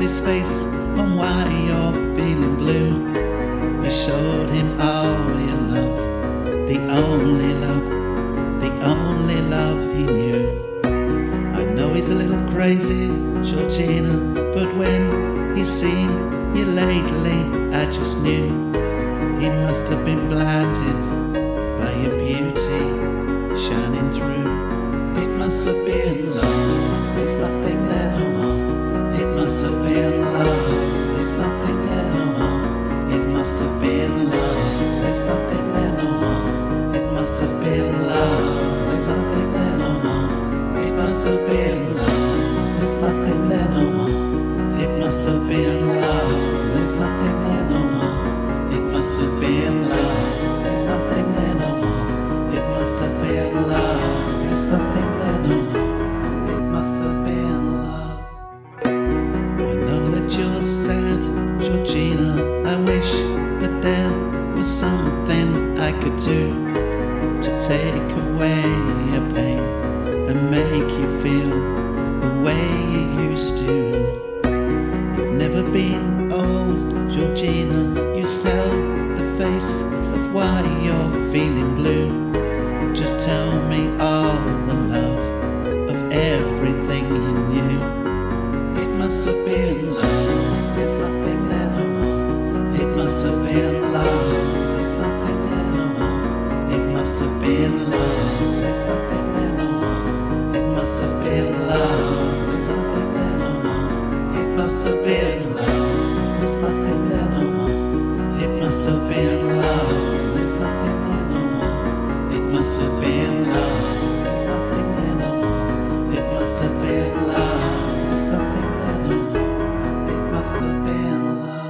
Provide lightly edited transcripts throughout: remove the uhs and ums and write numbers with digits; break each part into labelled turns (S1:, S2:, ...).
S1: his face on why you're feeling blue. You showed him all your love, the only love, the only love he knew. I know he's a little crazy, Georgina, but when he's seen you lately, I just knew he must have been blinded by your beauty shining through. It must have been love, there's nothing there no more. It must have been love, there's nothing there no more. It must have been love, there's nothing there no more. It must have been love, there's nothing there no more. It must have been love, there's nothing there no more. It must have been love, there's nothing there no more. It must have been love, there's nothing there no more. It must have been love, there's nothing there no more. It must have been love. I know that you're sad, Georgina. I wish that there was something I could do to take away your pain and make you feel the way you used to. You've never been old, Georgina. You sell the face of why you're feeling blue. Just tell me all the love of everything you knew. It must have been love, there's nothing there no more. It must have been love, there's nothing there no more. It must have been love, there's nothing there no more. It must have been love, there's nothing there no more. It must have been love, there's nothing there no more. It must have been love, there's nothing there no more. It must have been love, there's nothing there no more. It must have been love, there's nothing there no more. It must have been love.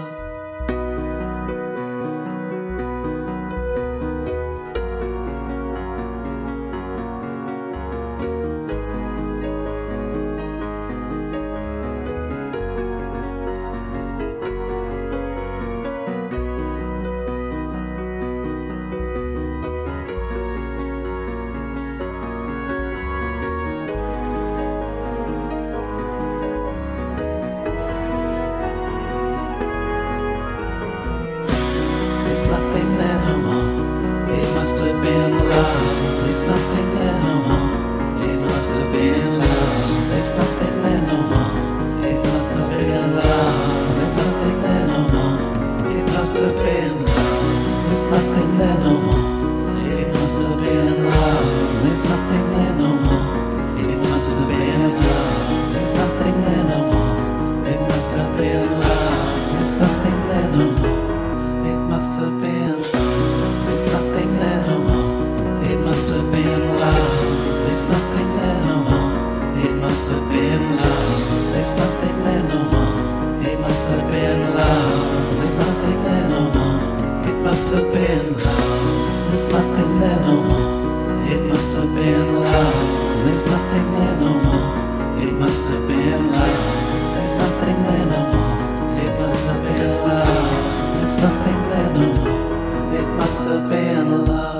S1: There's nothing there no more. It must have been love. There's nothing there no more. It must have been love. There's nothing there no more. It must have been love. There's nothing there no more. It must have been love. There's nothing there no more. It must have been love. There's nothing there no more. It must have been love. There's nothing there no more. It must have been love. There's nothing there no more. It must have been love. There's nothing there no more. It must have been love. There's nothing there no more. It must have been love. There's nothing there no more. It must have been love. There's nothing there no more. It must have been love. There's nothing there no more. It must have been love. There's nothing there no more. It must have been love. There's nothing there no more. It must have been love. There's nothing there no more. It must have been love.